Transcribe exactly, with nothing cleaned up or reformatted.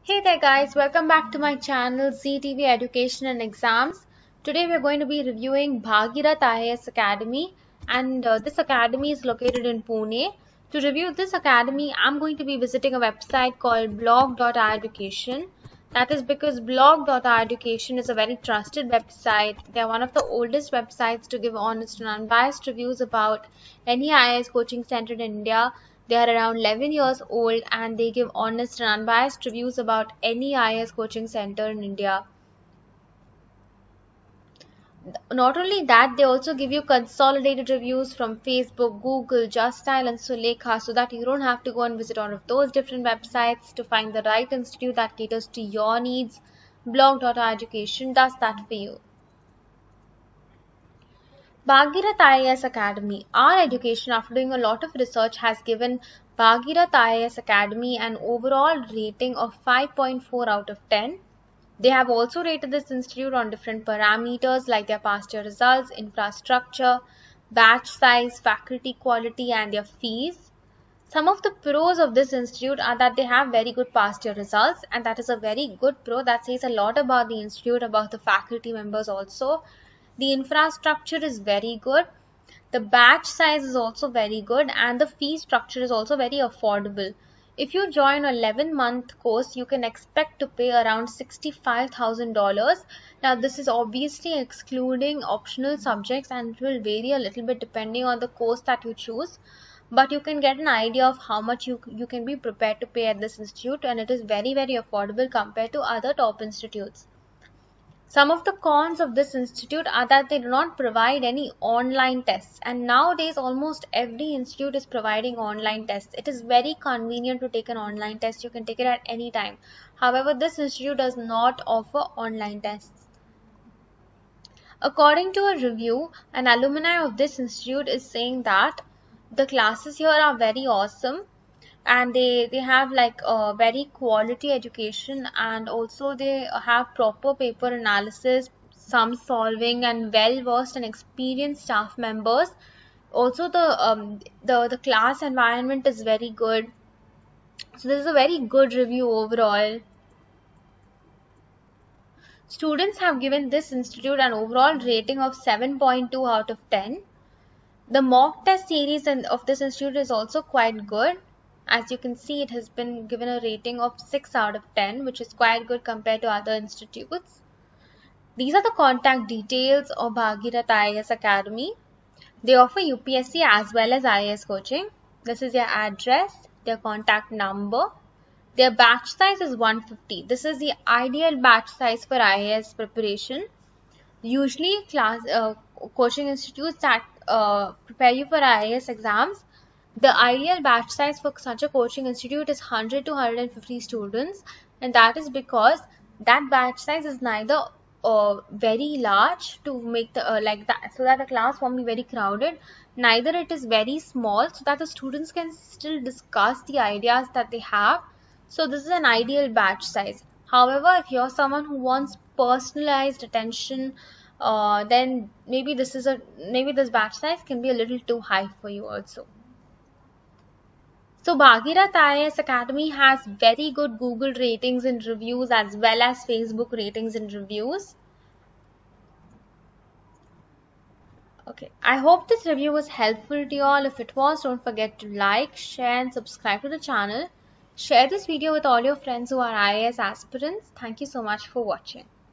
Hey there guys, welcome back to my channel Z T V Education and Exams. Today we are going to be reviewing Bhagirath I A S Academy, and uh, this academy is located in Pune. To review this academy, I'm going to be visiting a website called blog dot education. That is because blog dot education is a very trusted website. They are one of the oldest websites to give honest and unbiased reviews about any I A S coaching center in India. They are around eleven years old and they give honest and unbiased reviews about any I A S coaching center in India. Not only that, they also give you consolidated reviews from Facebook, Google, Justdial and Sulekha, so that you don't have to go and visit all of those different websites to find the right institute that caters to your needs. blog dot education does that for you. Bhagirath I A S Academy. Our education, after doing a lot of research, has given Bhagirath I A S Academy an overall rating of five point four out of ten. They have also rated this institute on different parameters like their past year results, infrastructure, batch size, faculty quality, and their fees. Some of the pros of this institute are that they have very good past year results, and that is a very good pro. That says a lot about the institute, about the faculty members also. The infrastructure is very good. The batch size is also very good, and the fee structure is also very affordable. If you join a eleven month course, you can expect to pay around sixty-five thousand dollars. Now, this is obviously excluding optional subjects and it will vary a little bit depending on the course that you choose. But you can get an idea of how much you, you can be prepared to pay at this institute, and it is very, very affordable compared to other top institutes. Some of the cons of this institute are that they do not provide any online tests, and nowadays almost every institute is providing online tests. It is very convenient to take an online test. You can take it at any time. However, this institute does not offer online tests. According to a review, an alumni of this institute is saying that the classes here are very awesome, and they they have like a very quality education, and also they have proper paper analysis, some solving, and well versed and experienced staff members. Also the um the the class environment is very good. So this is a very good review overall. Students have given this institute an overall rating of seven point two out of ten. The mock test series of this institute is also quite good. As you can see, it has been given a rating of six out of ten, which is quite good compared to other institutes. These are the contact details of Bhagirath I A S Academy. They offer U P S C as well as I A S coaching. This is their address, their contact number. Their batch size is one hundred fifty. This is the ideal batch size for I A S preparation. Usually, class uh, coaching institutes that uh, prepare you for I A S exams, the ideal batch size for such a coaching institute is one hundred to one hundred fifty students, and that is because that batch size is neither uh, very large to make the uh, like that so that the class won't be very crowded, neither it is very small so that the students can still discuss the ideas that they have. So this is an ideal batch size. However, if you're someone who wants personalized attention, uh, then maybe this is a maybe this batch size can be a little too high for you also. So Bhagirath I A S Academy has very good Google ratings and reviews as well as Facebook ratings and reviews. Okay, I hope this review was helpful to you all. If it was, don't forget to like, share and subscribe to the channel. Share this video with all your friends who are I A S aspirants. Thank you so much for watching.